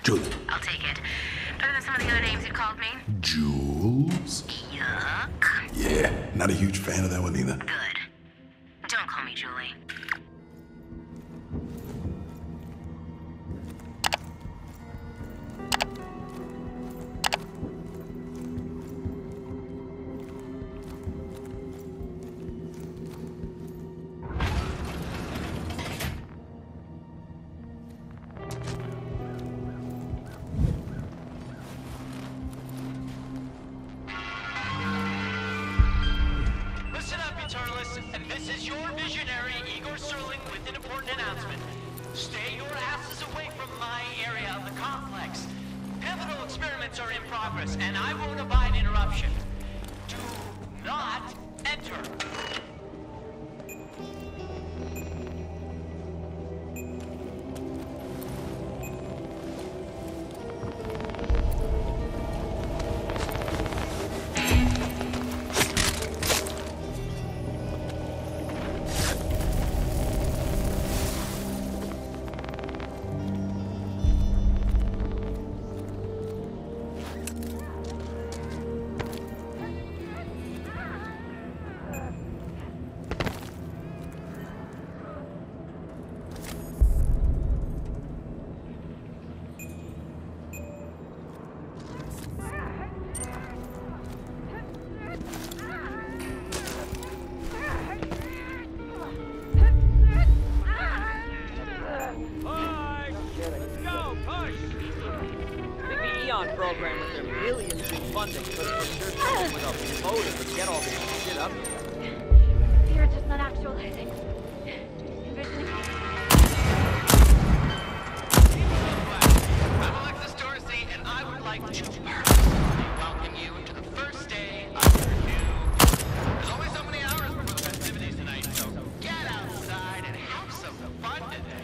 Julie. I'll take it. Better than some of the other names you called me. Jules? Yuck. Yeah, not a huge fan of that one either. Good. Don't call me Julie. And this is your visionary, Igor Serling, with an important announcement. Stay your asses away from my area of the complex. Pivotal experiments are in progress, and I won't abide interruption. Do not enter. Program with their millions in funding could have procured someone with a motive to get all this shit up here. You're just not actualizing. Envisioning. I'm Alexis Dorsey, and I would like to personally welcome you to the first day of your new... There's only so many hours before the festivities tonight, so get outside and have some fun today.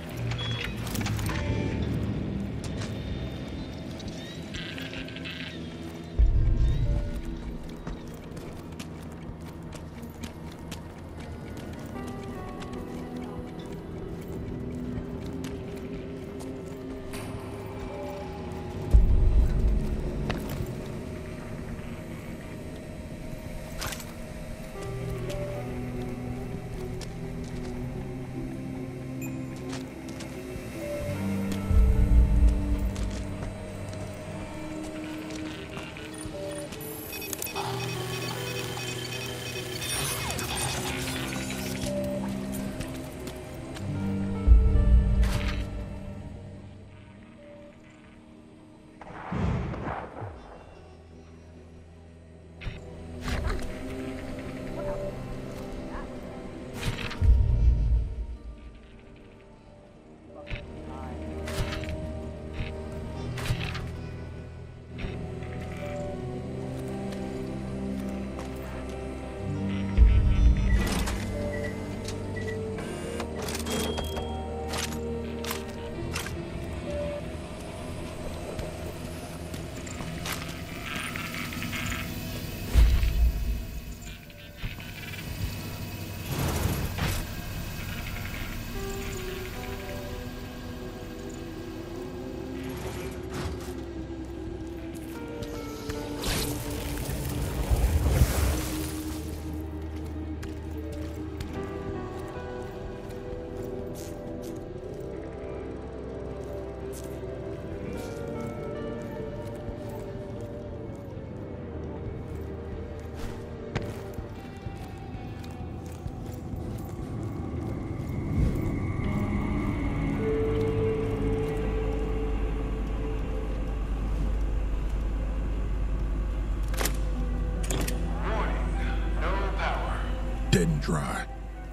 Dead and dry.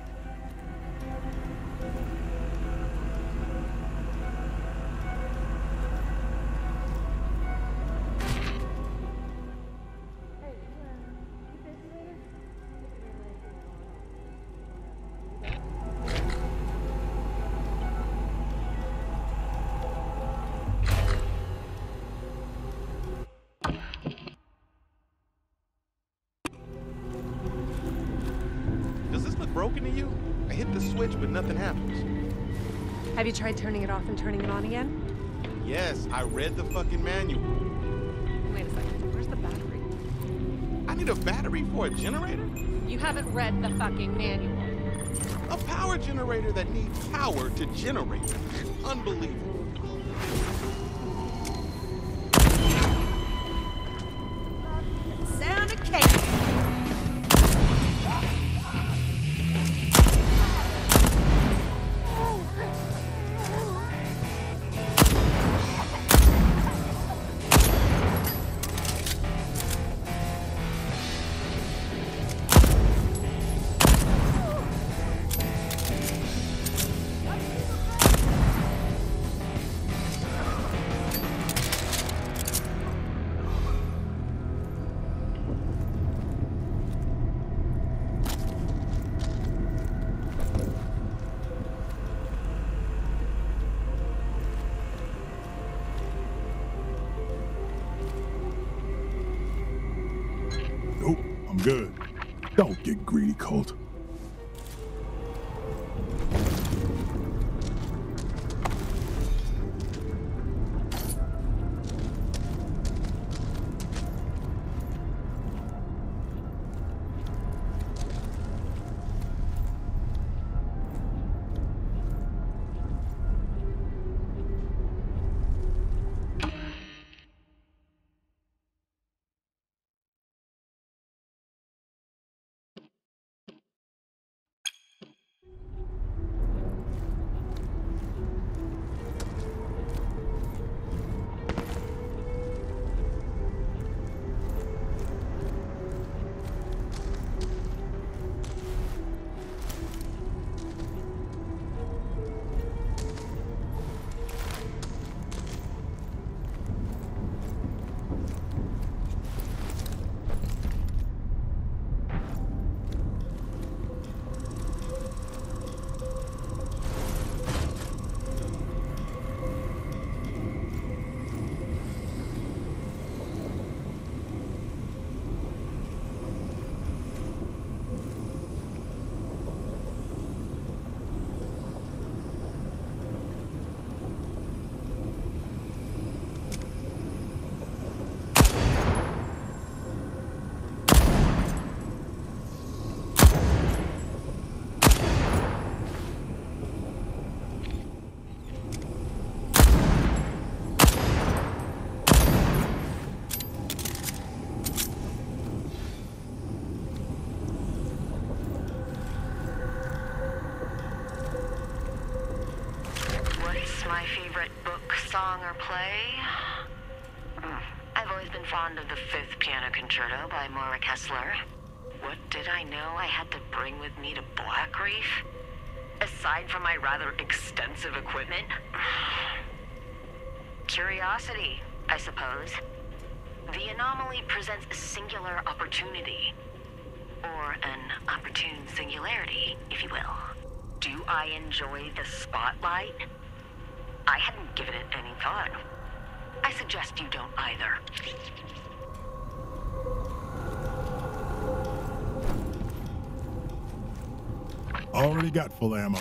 Broken to you? I hit the switch, but nothing happens. Have you tried turning it off and turning it on again? Yes, I read the fucking manual. Wait a second. Where's the battery? I need a battery for a generator? You haven't read the fucking manual. A power generator that needs power to generate. Unbelievable. Sound of cake. Nope, I'm good. Don't get greedy, Colt. My favorite book, song, or play? I've always been fond of the Fifth Piano Concerto by Maura Kessler. What did I know I had to bring with me to Blackreef? Aside from my rather extensive equipment? Curiosity, I suppose. The anomaly presents a singular opportunity. Or an opportune singularity, if you will. Do I enjoy the spotlight? I hadn't given it any thought. I suggest you don't either. Already got full ammo.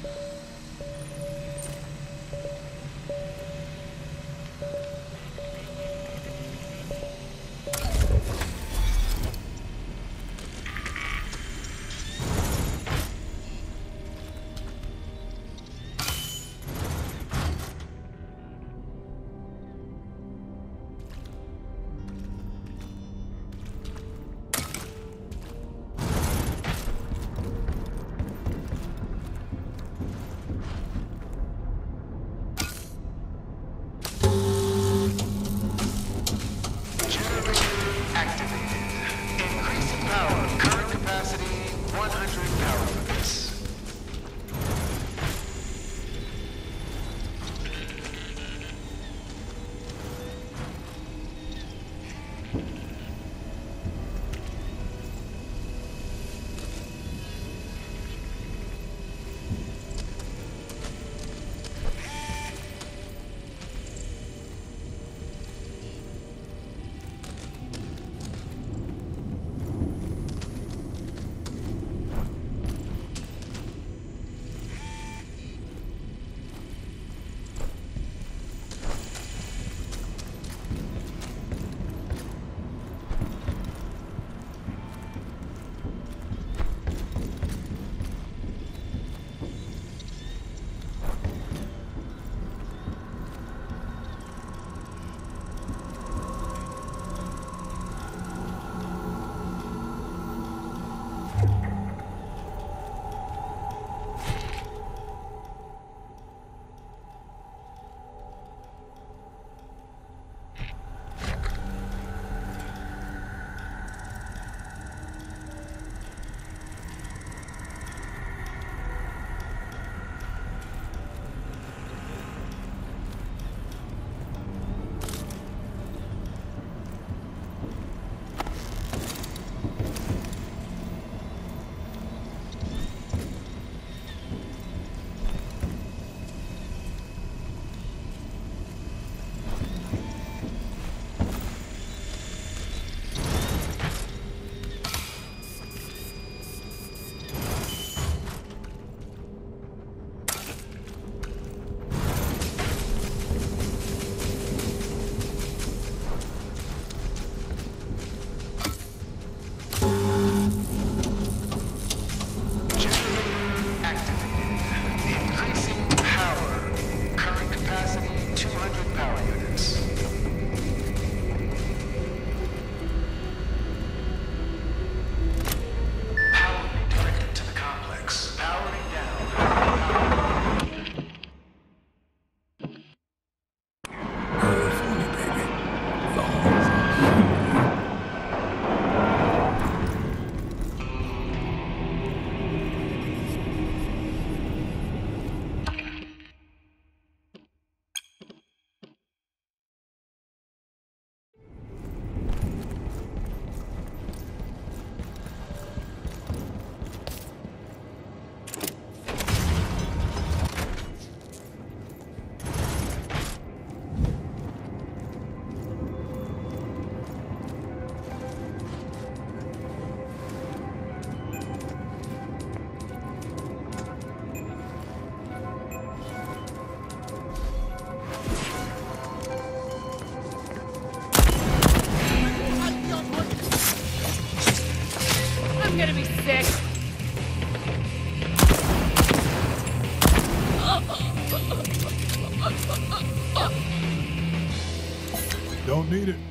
Don't need it.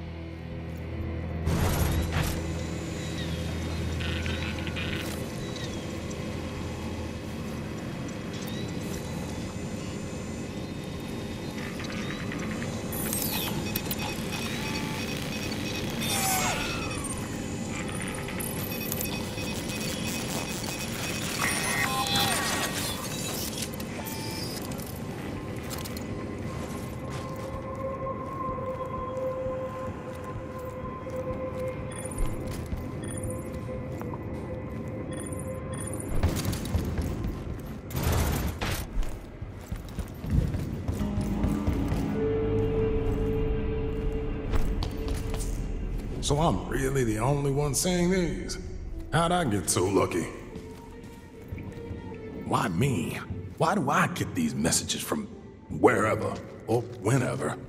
So I'm really the only one saying these? How'd I get so lucky? Why me? Why do I get these messages from wherever or whenever?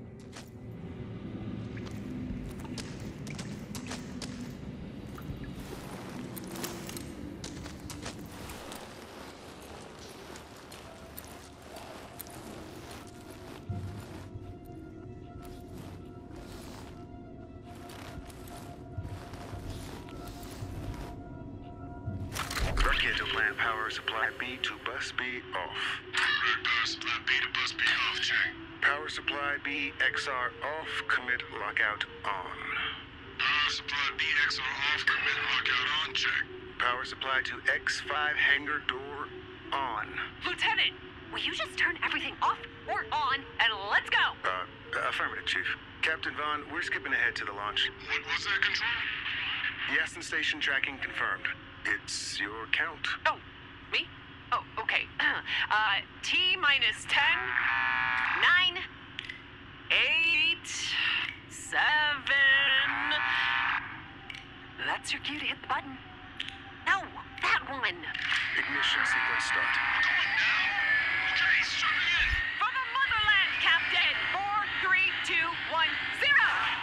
To plan power supply B to bus B off. Correct, power supply B to bus B off, check. Power supply B XR off, commit lockout on. Power supply B XR off, commit lockout on, check. Power supply to X5 hangar door on. Lieutenant, will you just turn everything off or on and let's go? Affirmative, Chief. Captain Vaughn, we're skipping ahead to the launch. What was that, Control? Yasin station tracking confirmed. It's your count. Oh, me? Oh, okay. T minus 10, 9, 8, 7. That's your cue to hit the button. No, that one. Ignition sequence start. Okay, strap it in. For the motherland, Captain. 4, 3, 2, 1, 0.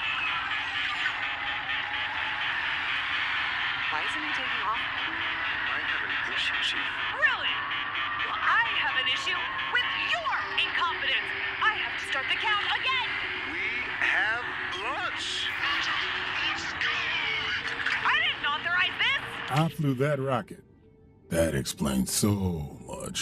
Why isn't he taking off? Might have an issue, Chief. Really? Well, I have an issue with your incompetence. I have to start the count again. We have launch. Let's go. I didn't authorize this. I flew that rocket. That explains so much.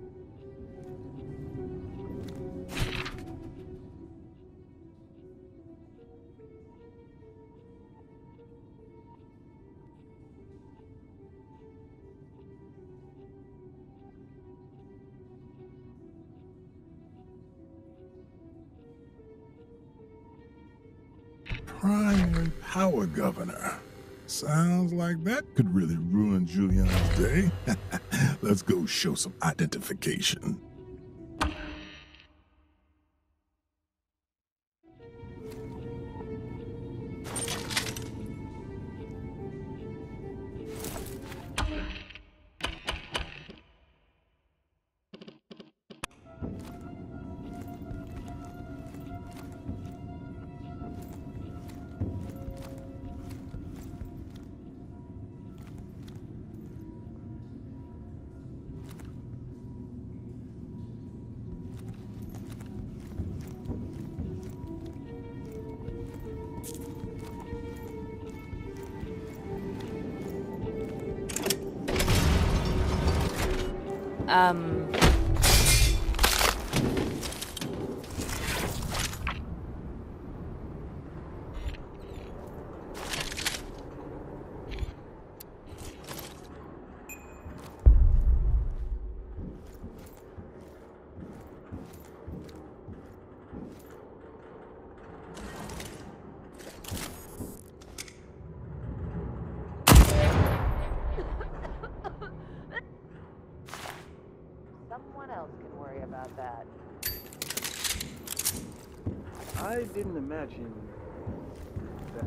Primary power governor. Sounds like that could really ruin Julian's day. Let's go show some identification. Someone else can worry about that. I didn't imagine that.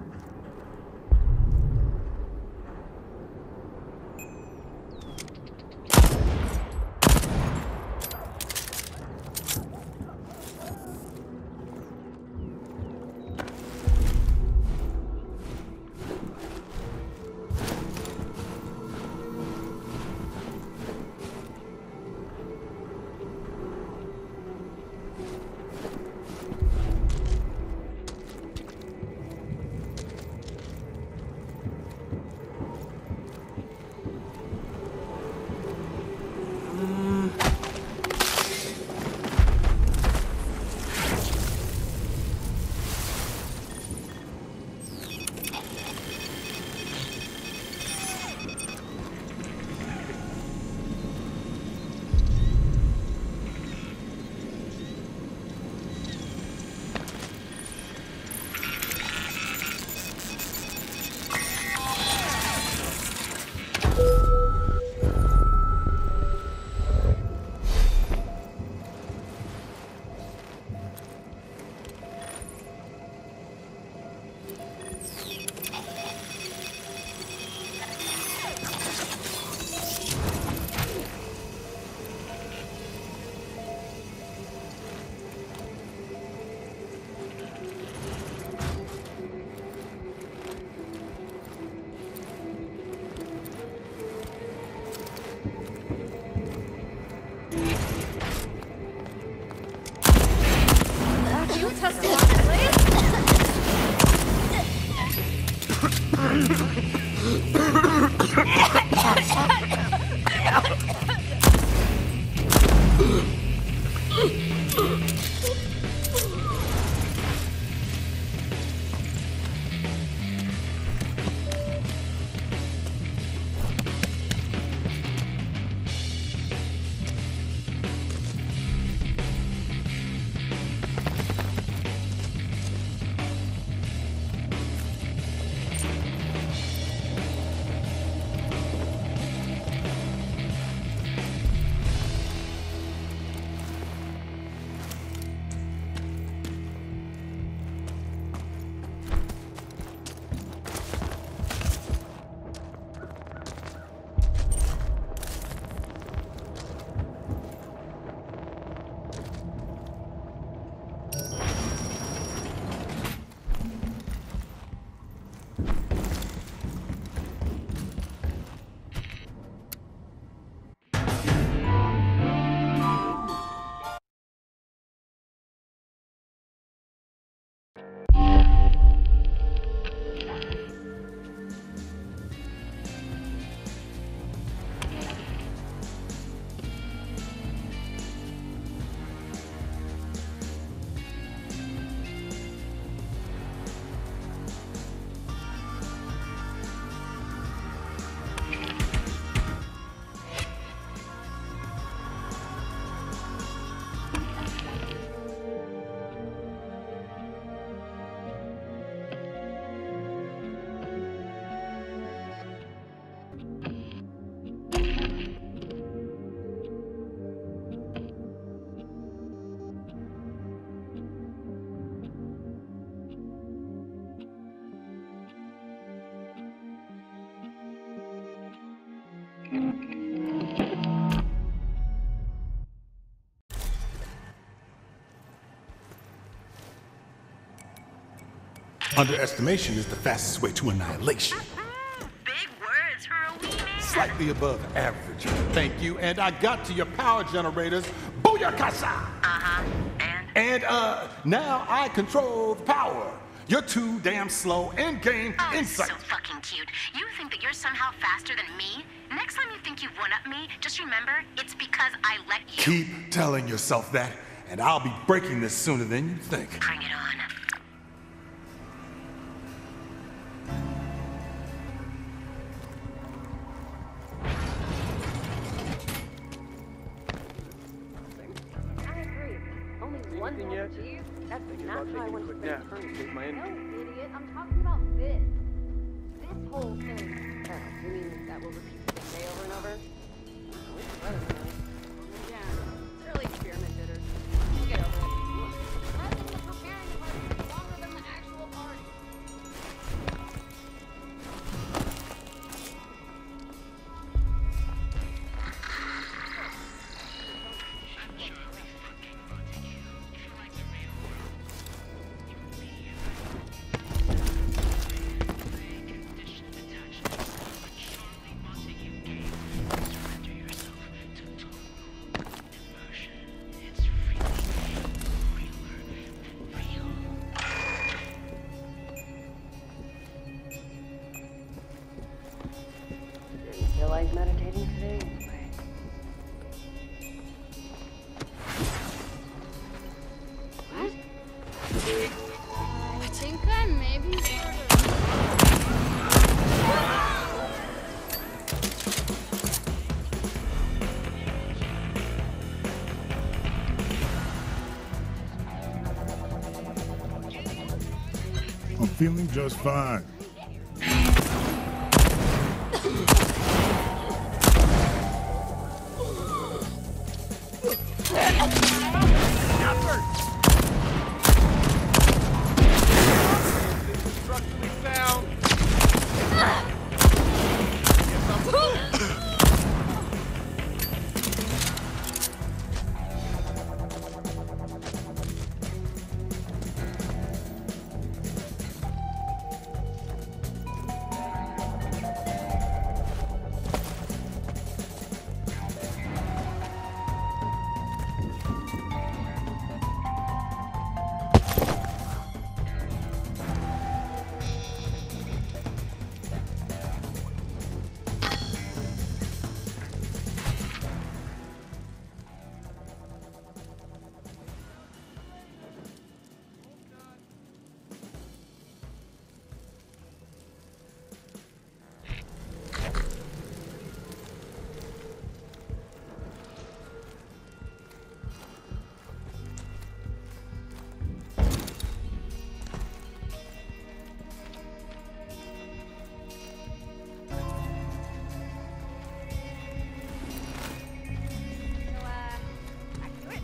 Underestimation is the fastest way to annihilation. Big words for a wee man. Slightly above average. Thank you. And I got to your power generators. Booyakasha! Uh-huh. And? And, now I control the power. You're too damn slow. Endgame Oh, insight. so fucking cute. You think that you're somehow faster than me? Next time you think you've one-up me, just remember, it's because I let you. Keep telling yourself that, and I'll be breaking this sooner than you think. Bring it on. I agree. Only one Anything more yet? cheese? That's Thinking not about how I taking a want to quick spend nap. eternity. Save my No, energy. idiot. I'm talking about this. This whole thing. You mean that will repeat the same day over and over? Yeah, it's early experiment jitters. We'll get over it. Let the preparing party be longer than the actual party. Didn't feel like meditating today anyway. What? I think I maybe I'm feeling just fine. Structurally sound. Back to it.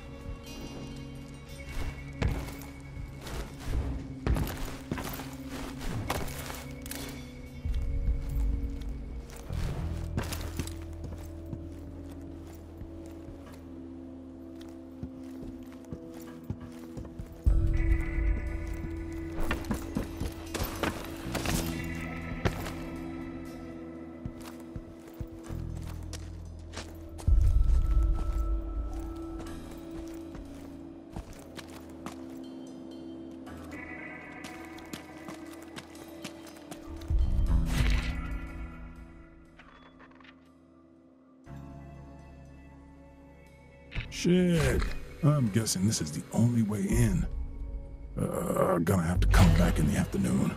Shit. I'm guessing this is the only way in. Gonna have to come back in the afternoon.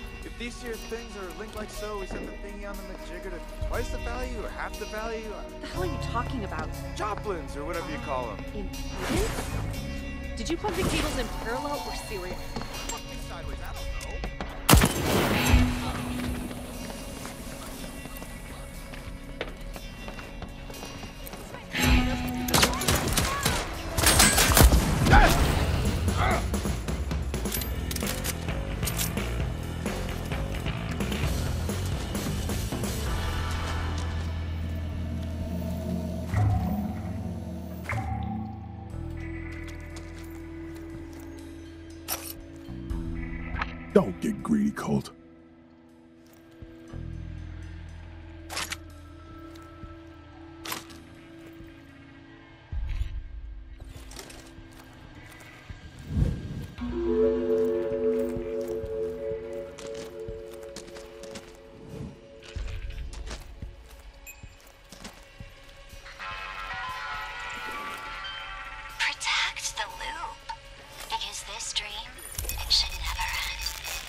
If these here things are linked like so, we set the thingy on the majigger to twice the value or half the value. What the hell are you talking about? Joplins, or whatever you call them. Impedance? Did you plug the cables in parallel or serial? Fuck me sideways, I don't know. Don't get greedy, Colt. Protect the loop. Because this dream, it should never end.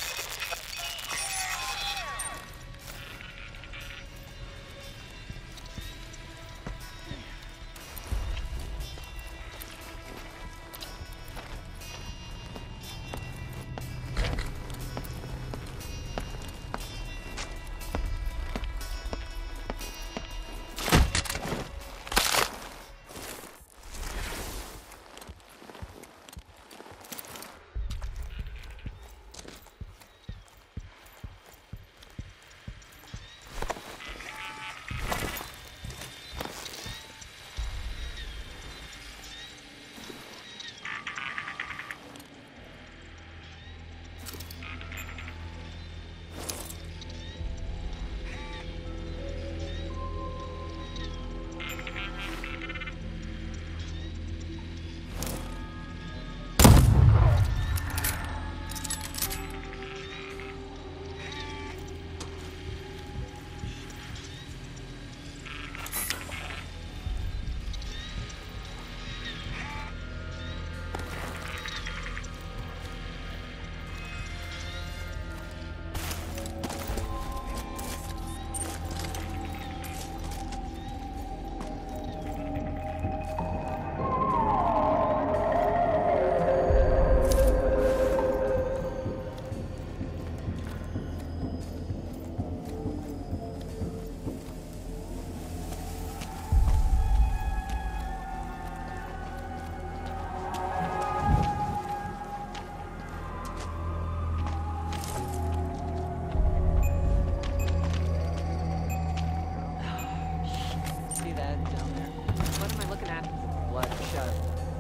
See that down there? What am I looking at? Blood shot.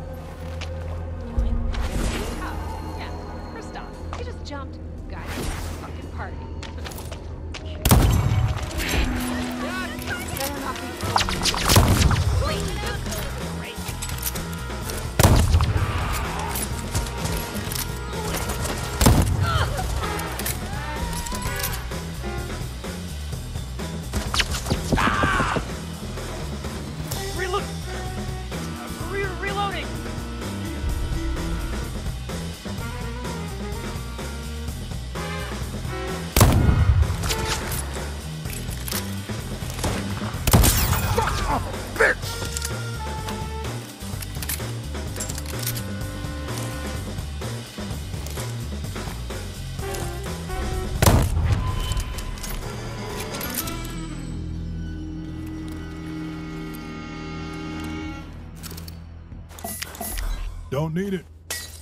Yeah, Kristoff. He just jumped. Guys, fucking party. Better not be. Wait. Reloading! Don't need it.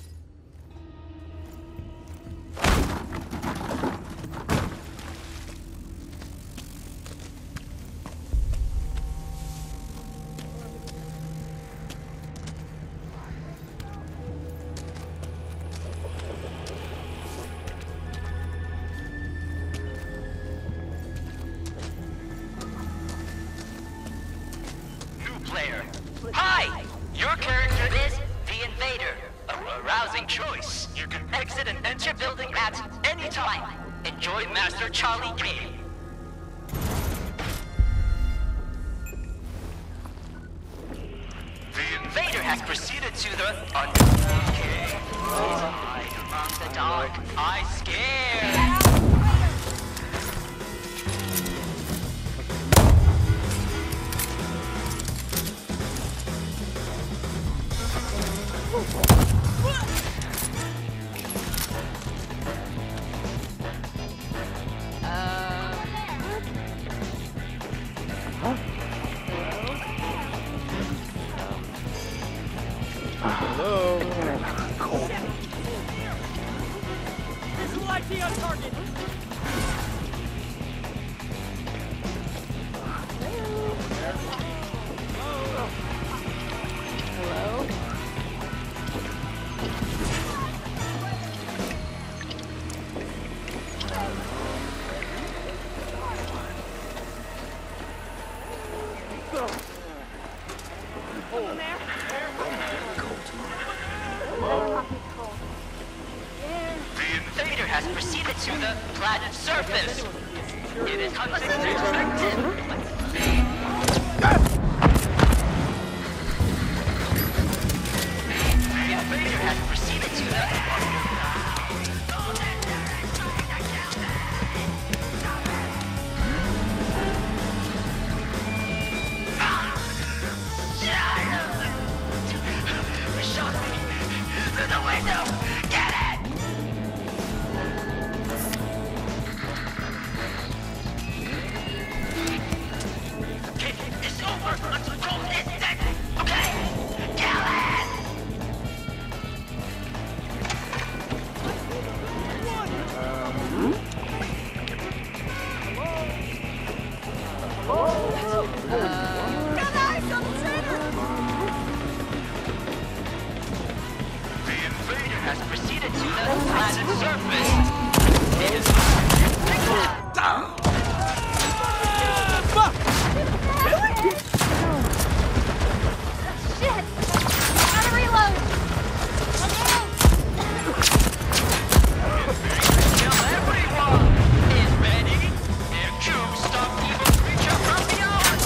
New player. Hi! Your character is the Invader. A rousing choice. You can exit and enter building at any time. Enjoy Master Charlie game. The Invader has proceeded to the Okay. Hide among the dark. I scare. Has proceeded to the planet's surface. It is hunting the invader has proceeded to the shot me through the window. Get it! Has proceeded to the planet's surface. It is Shit! Gotta reload! kill everyone! Is ready? Air cube, stop evil creature from beyond!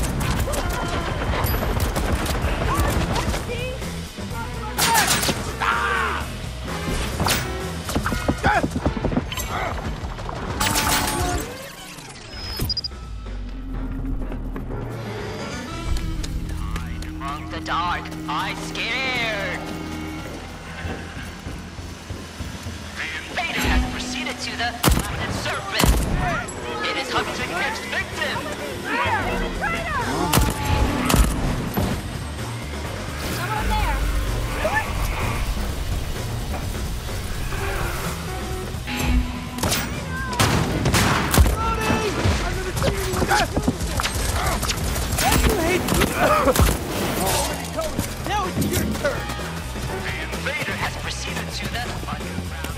Among the dark, I scared. The invader has proceeded to the planet's surface. It is hunting its victim. Someone there! Now it's your turn. The invader has proceeded to the underground.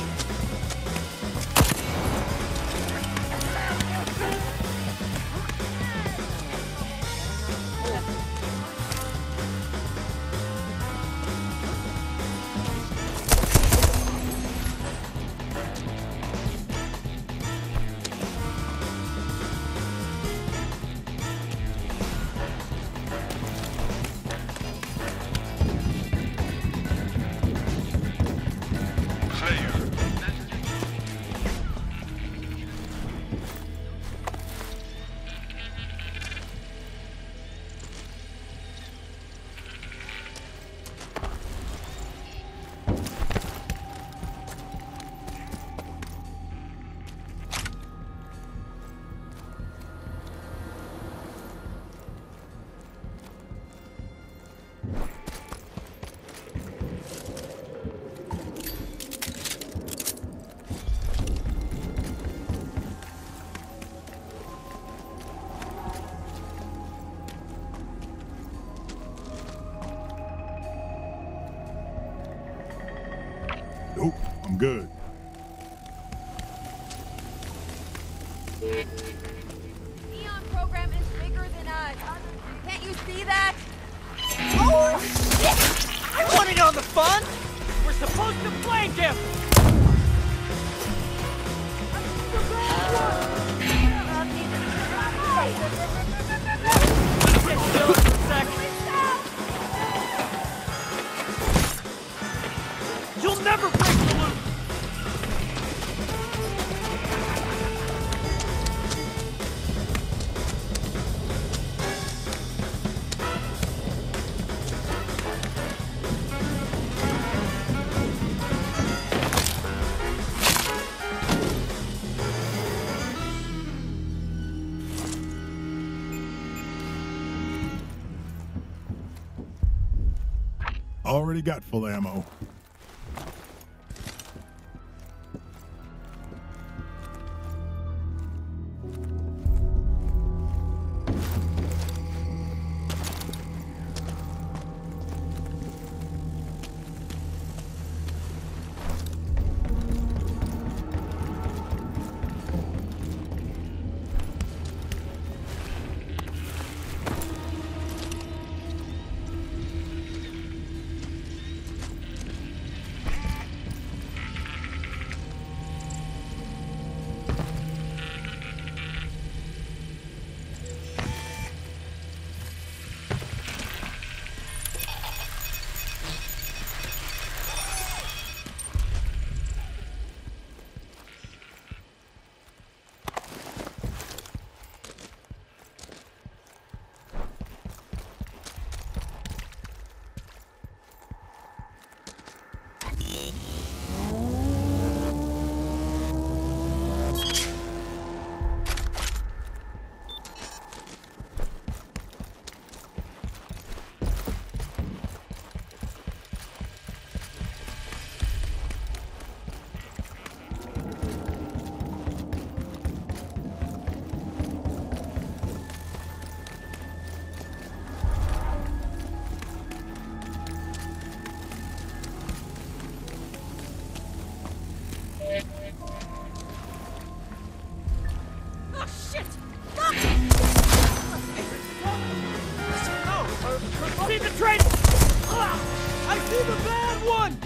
Nope, I'm good. Neon program is bigger than us. Can't you see that? Oh, shit! I want in on the fun! We're supposed to flank him! You'll never break the loop! Already got full ammo. Be the bad one!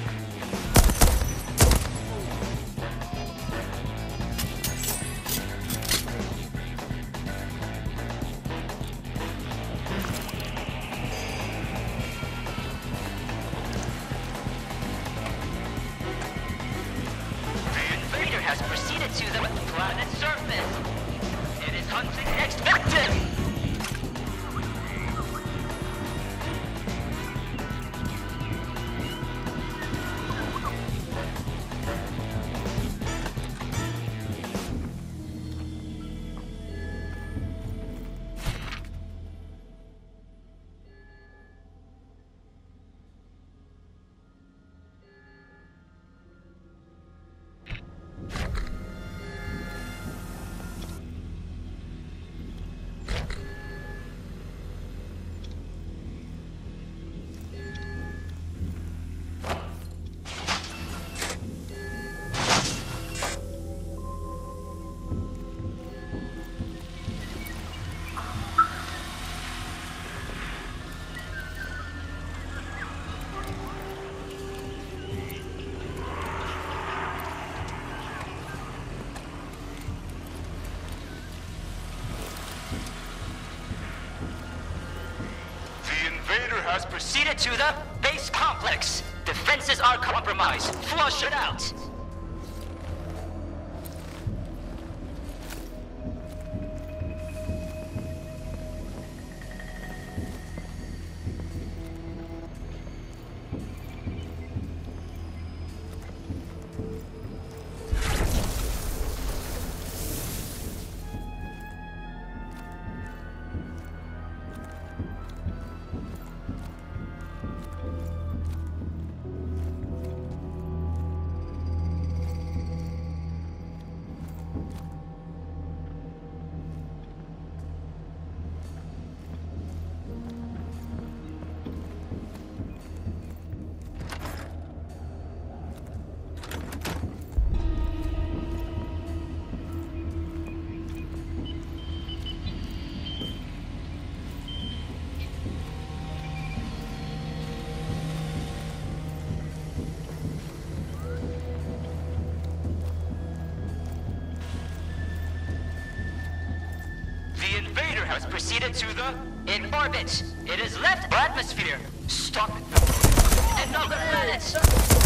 The invader has proceeded to the planet's surface. It is hunting next victim! Has proceeded to the base complex. Defenses are compromised. Flush it out. Has proceeded to the in orbit. It has left atmosphere. Stop it. Another planet.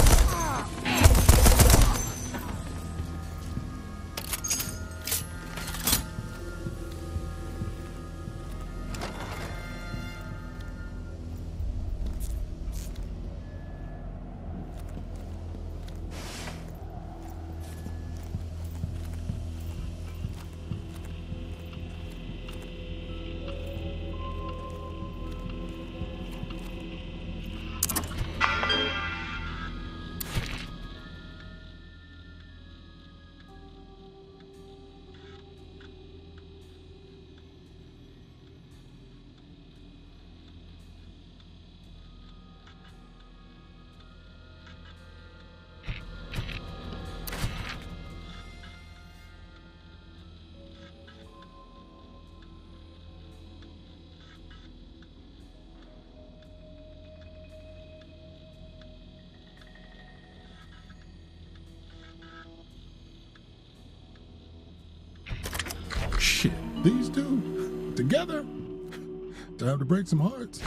Shit, these two together? Time to break some hearts.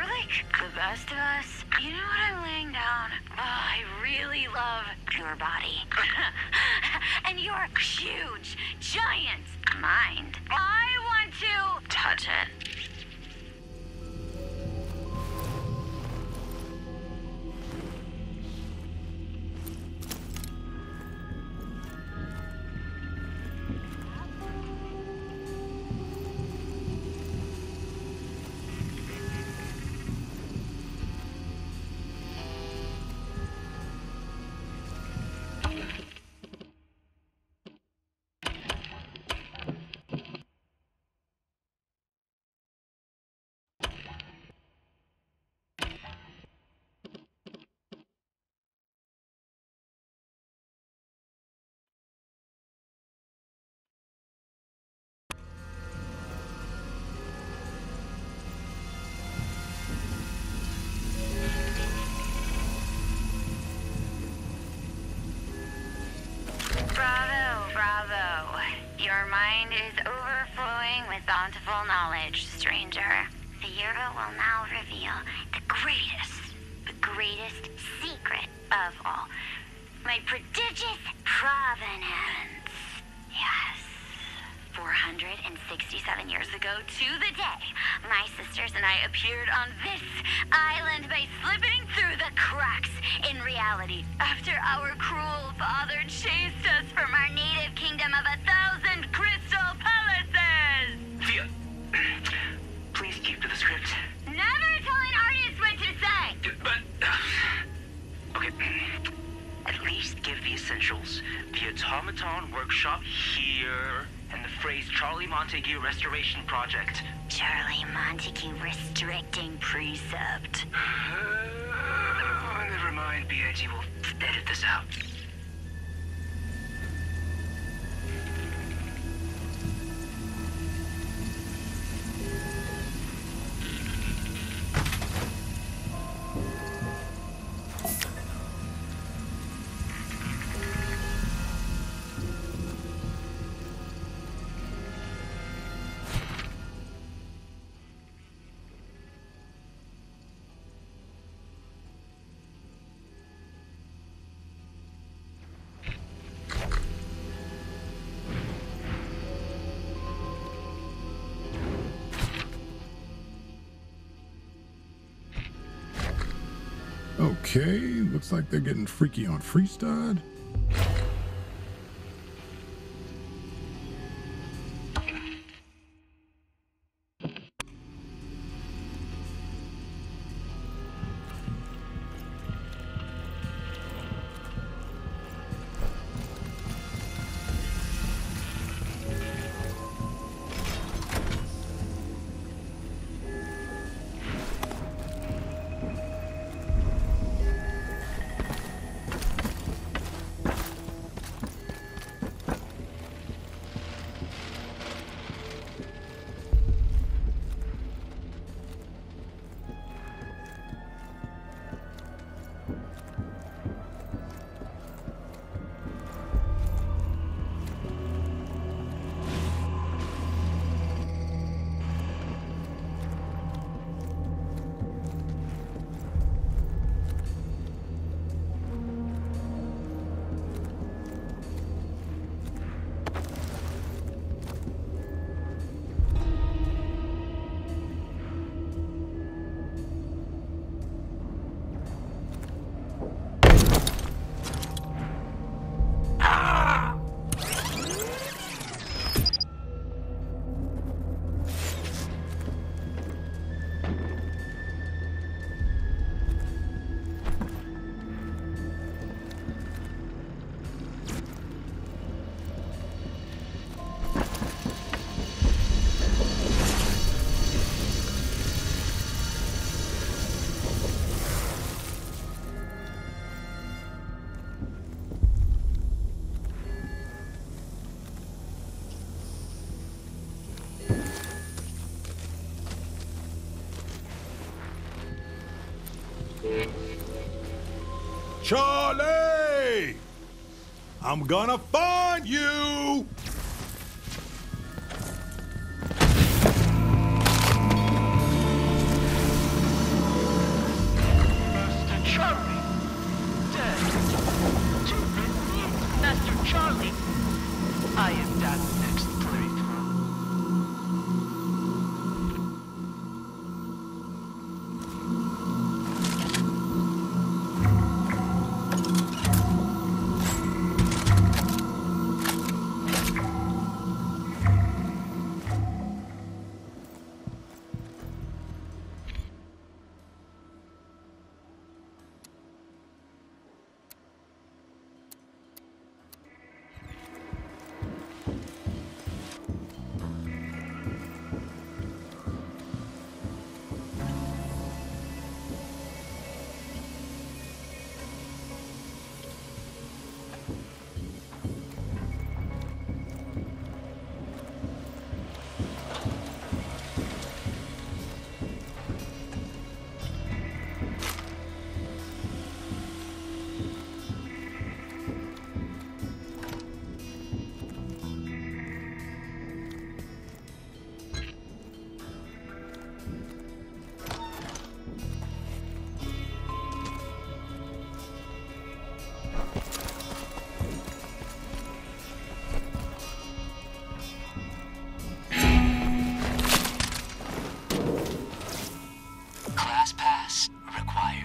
like the best of us. You know what I'm laying down? Oh, I really love your body. And your huge, giant mind. I want to touch it. Your mind is overflowing with bountiful knowledge, stranger. The Yearbo will now reveal the greatest secret of all. My prodigious provenance. Yes. 467 years ago to the day, my sisters and I appeared on this island by slipping through the cracks in reality after our cruel father chased us from our native kingdom of 1,000 crystal palaces! Via, please keep to the script. Never tell an artist what to say! But, okay. At least give the essentials. The Automaton Workshop here, and the phrase Charlie Montague Restoration Project. Charlie Montague Restricting Precept. Never mind, B.I.G. will edit this out. Okay, looks like they're getting freaky on Freestad. Charlie! I'm gonna find you! Class pass required.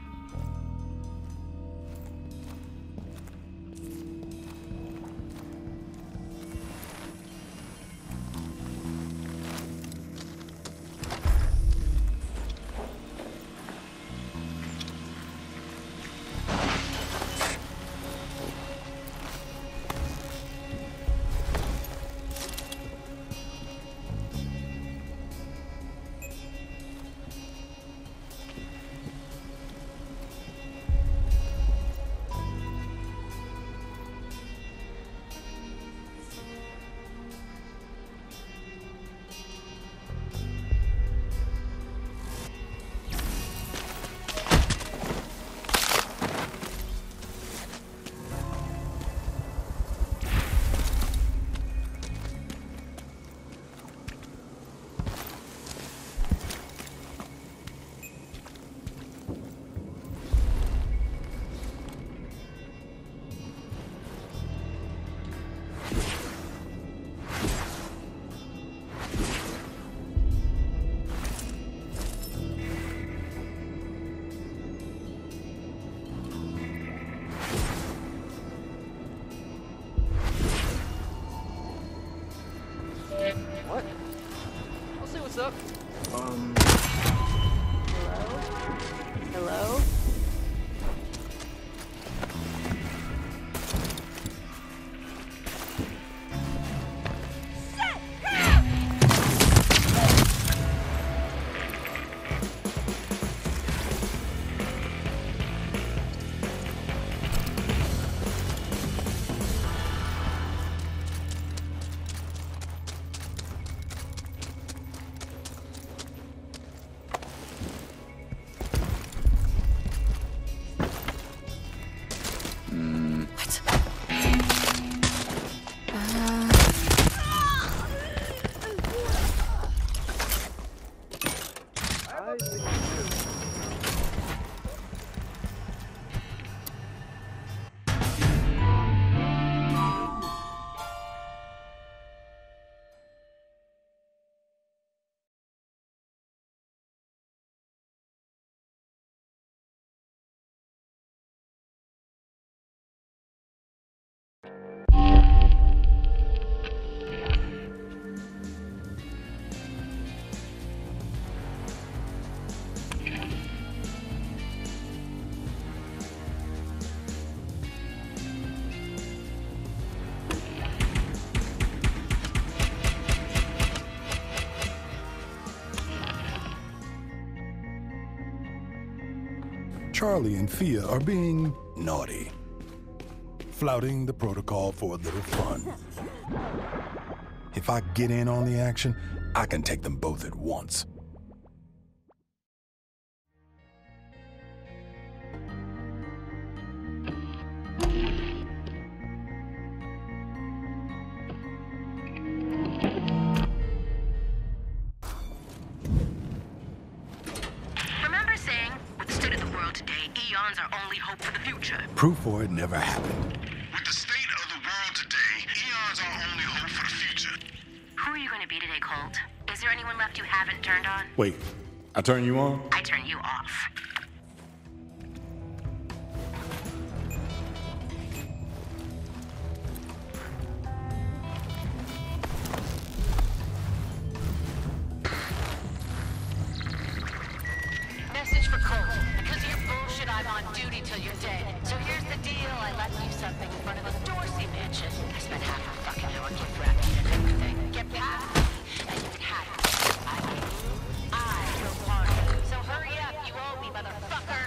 What? I'll see what's up. Hello? Charlie and Fia are being naughty, flouting the protocol for a little fun. If I get in on the action, I can take them both at once. Remember saying, with the state of the world today, eons are only hope for the future. Proof for it never happened. With the state of the world today, eons are only hope for the future. Who are you going to be today, Colt? Is there anyone left you haven't turned on? Wait, I turn you on? I turn you off. Message for Colt. Because of your bullshit, I'm on duty till you're dead. So here's the deal. I left you something in front of the Dorsey mansion. I spent half a fucking hour gift wrapping and everything. Get past me, and you can have it. I will party. So hurry up. You owe me, motherfucker.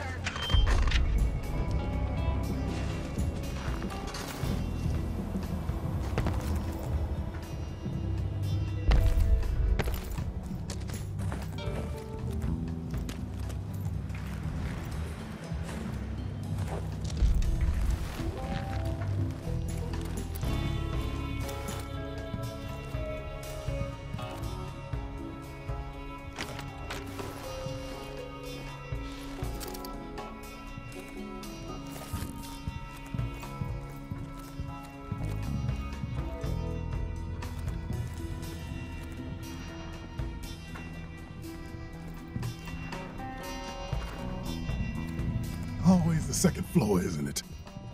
Always the second floor, isn't it?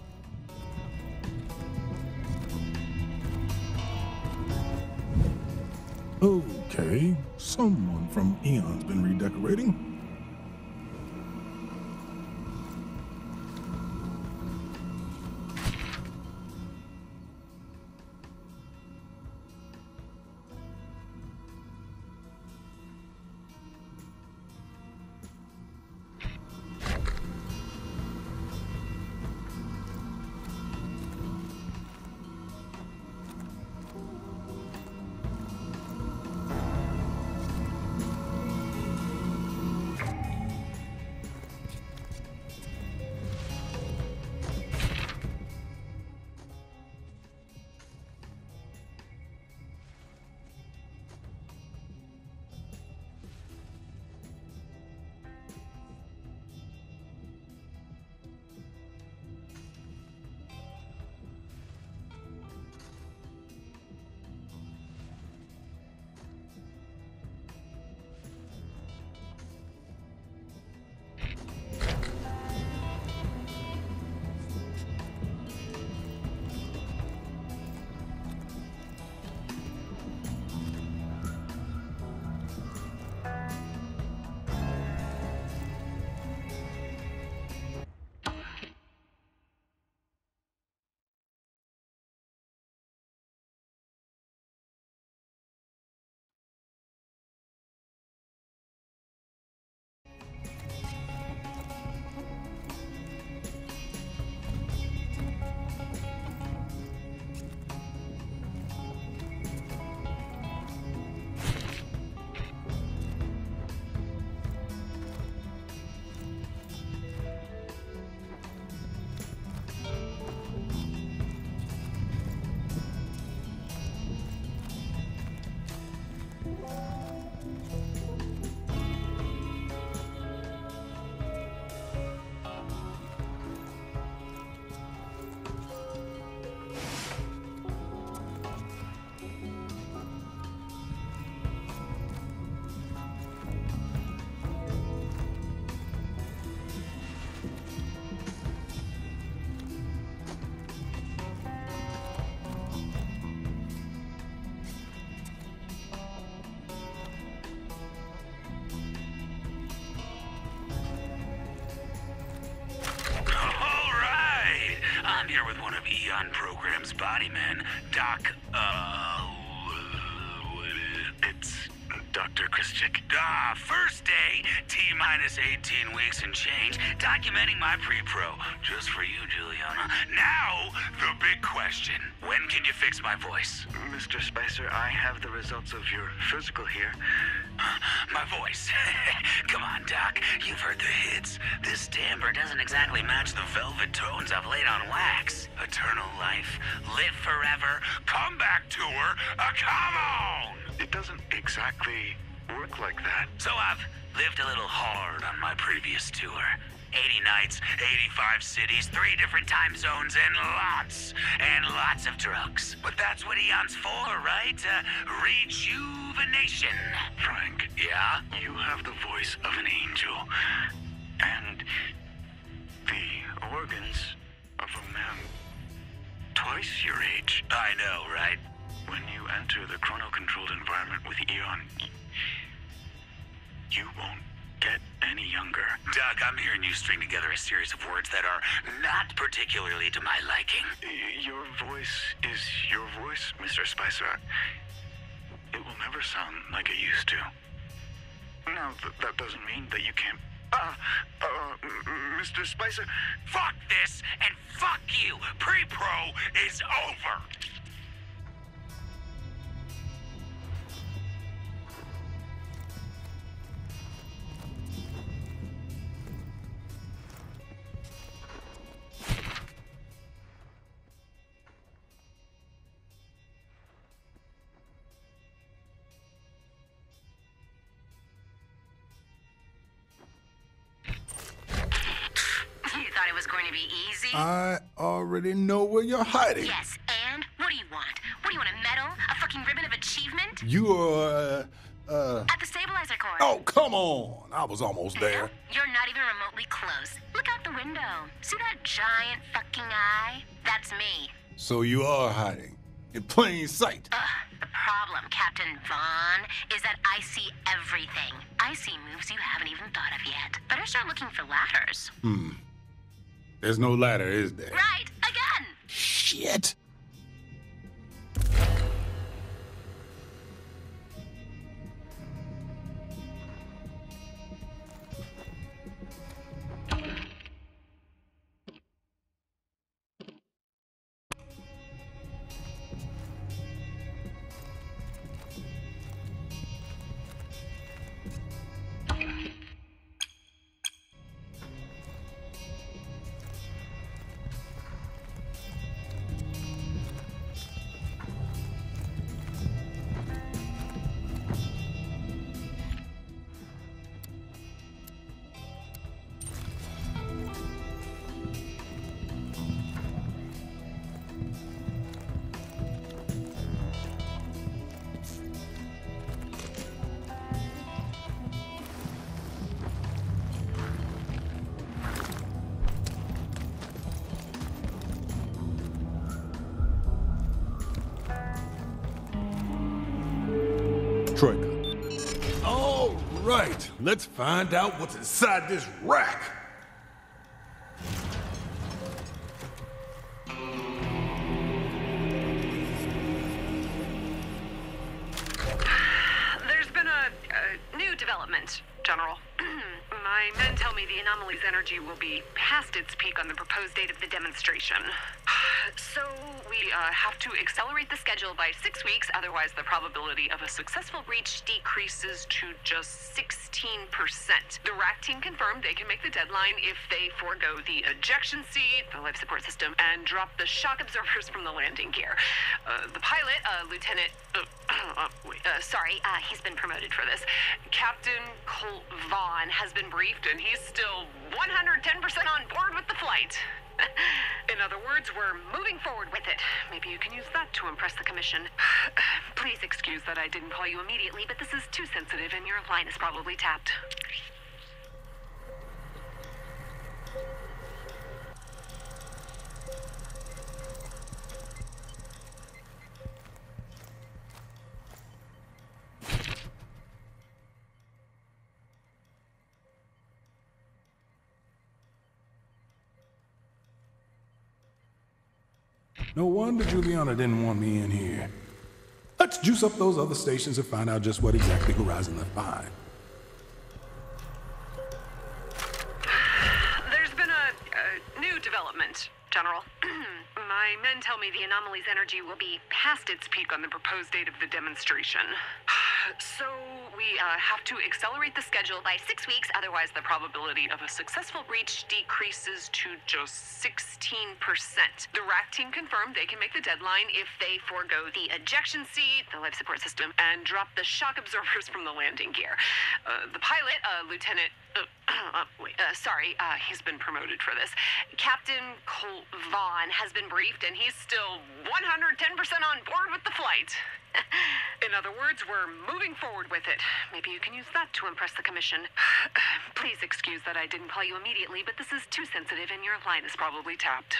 Okay, someone from Eon's been redecorating. Here with one of Eon Program's body men, Doc, It's Dr. Krischik. First day, T-minus 18 weeks and change, documenting my pre-pro, just for you, Juliana. Now, the big question, when can you fix my voice? Mr. Spicer, I have the results of your physical here. My voice. Come on, Doc. You've heard the hits. This timbre doesn't exactly match the velvet tones I've laid on wax. Eternal life, live forever, comeback tour, come on! It doesn't exactly work like that. So I've lived a little hard on my previous tour. 80 nights, 85 cities, 3 different time zones, and lots of drugs. But that's what Eon's for, right? Rejuvenation. Frank. Yeah? You have the voice of an angel. And the organs of a man twice your age. I know, right? When you enter the chrono-controlled environment with Eon, you won't get any younger. Doc, I'm hearing you string together a series of words that are not particularly to my liking. Your voice is your voice, Mr. Spicer. It will never sound like it used to. Now, that doesn't mean that you can't... Mr. Spicer... Fuck this, and fuck you! Pre-pro is over! Going to be easy? I already know where you're hiding. Yes, and what do you want? What do you want, a medal? A fucking ribbon of achievement? You are, At the stabilizer core. Oh, come on. I was almost there. You're not even remotely dangerously close. Look out the window. See that giant fucking eye? That's me. So you are hiding in plain sight. The problem, Captain Vaughn, is that I see everything. I see moves you haven't even thought of yet. Better start looking for ladders. There's no ladder, is there? Right, again! Shit! Troika. All right, let's find out what's inside this rack. There's been a new development, General. My men tell me the anomaly's energy will be past its peak on the proposed date of the demonstration. So we have to accelerate the schedule by 6 weeks, otherwise the probability of a successful breach decreases to just 16%. The RAC team confirmed they can make the deadline if they forego the ejection seat, the life support system, and drop the shock absorbers from the landing gear. The pilot, Lieutenant... he's been promoted for this. Captain Colt Vaughn has been briefed, and he's still 110% on board with the flight. In other words, we're moving forward with it. Maybe you can use that to impress the Commission. Please excuse that I didn't call you immediately, but this is too sensitive and your line is probably tapped. No wonder Juliana didn't want me in here. Let's juice up those other stations and find out just what exactly Horizon left behind. There's been a new development, General. My men tell me the anomaly's energy will be past its peak on the proposed date of the demonstration. So we have to accelerate the schedule by 6 weeks, otherwise the probability of a successful breach decreases to just 16%. The RAC team confirmed they can make the deadline if they forego the ejection seat, the life support system, and drop the shock absorbers from the landing gear. The pilot, Lieutenant... he's been promoted for this. Captain Colt Vaughn has been briefed, and he's still 110% on board with the flight. In other words, we're moving forward with it. Maybe you can use that to impress the Commission. Please excuse that I didn't call you immediately, but this is too sensitive and your line is probably tapped.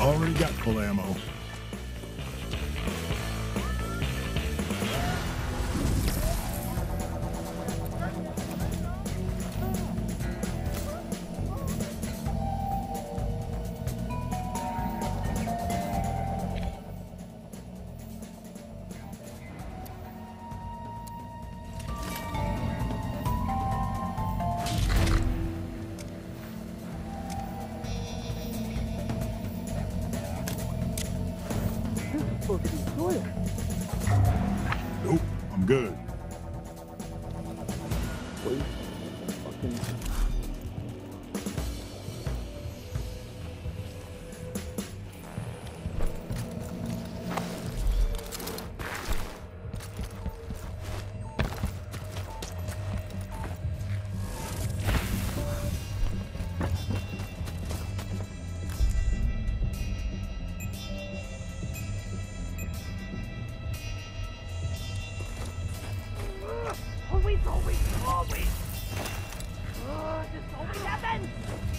Already got full ammo. Nope, I'm good. Always. This always happens.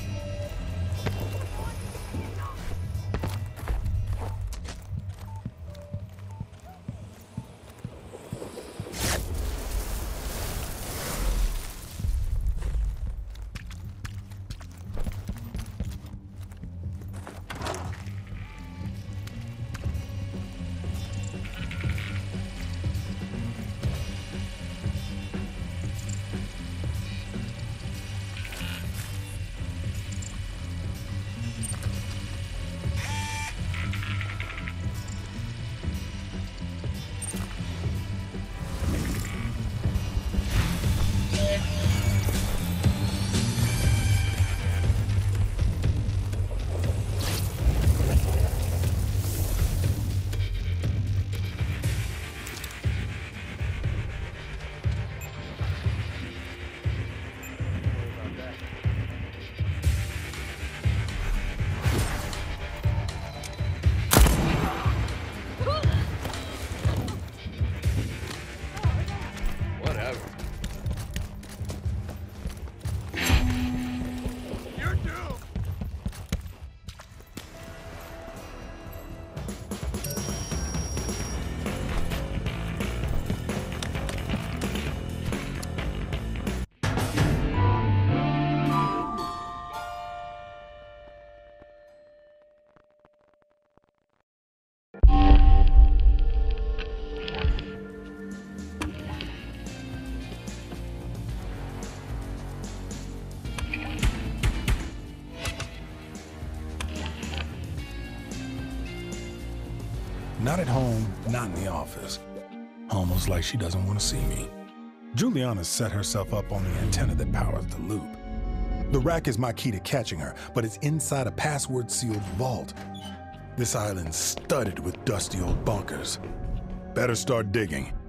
Not at home, not in the office. Almost like she doesn't want to see me. Juliana's set herself up on the antenna that powers the loop. The rack is my key to catching her, but it's inside a password-sealed vault. This island's studded with dusty old bunkers. Better start digging.